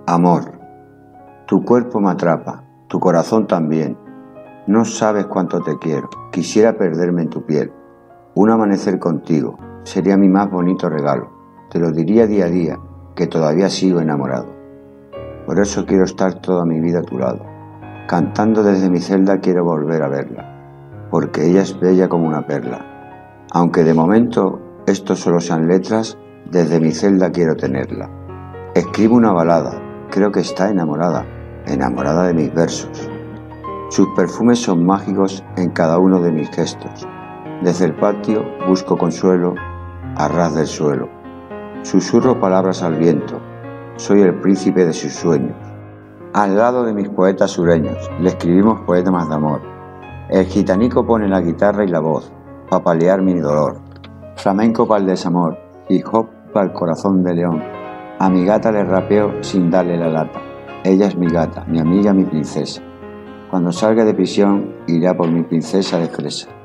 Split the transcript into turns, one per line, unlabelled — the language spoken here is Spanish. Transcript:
Amor, tu cuerpo me atrapa, tu corazón también. No sabes cuánto te quiero, quisiera perderme en tu piel. Un amanecer contigo sería mi más bonito regalo. Te lo diría día a día, que todavía sigo enamorado. Por eso quiero estar toda mi vida a tu lado. Cantando desde mi celda quiero volver a verla, porque ella es bella como una perla. Aunque de momento esto solo sean letras, desde mi celda quiero tenerla. Escribo una balada, creo que está enamorada, enamorada de mis versos. Sus perfumes son mágicos en cada uno de mis gestos. Desde el patio busco consuelo a ras del suelo. Susurro palabras al viento, soy el príncipe de sus sueños. Al lado de mis poetas sureños, le escribimos poemas de amor. El gitanico pone la guitarra y la voz, pa' paliar mi dolor. Flamenco pa'l desamor, hip hop pa'l corazón de león. A mi gata le rapeo sin darle la lata. Ella es mi gata, mi amiga, mi princesa. Cuando salga de prisión, irá por mi princesa de fresa.